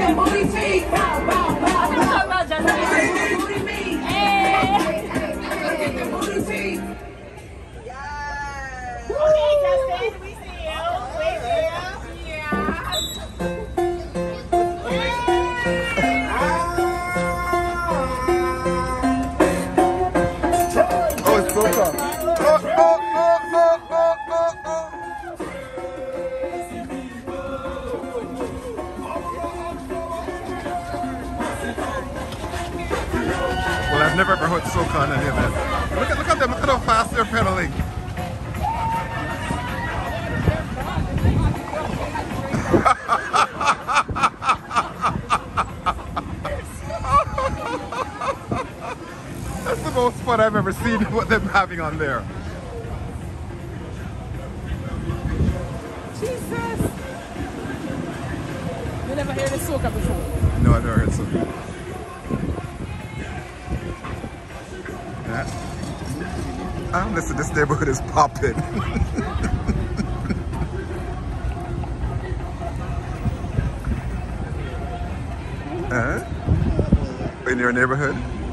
Well, I've never ever heard soca on any of this. Look at them, look at how fast they're pedaling. That's the most fun I've ever seen what them having on there. Jesus! You never heard of soca before? No, I've never heard soca. Listen, this neighborhood is popping. In your neighborhood?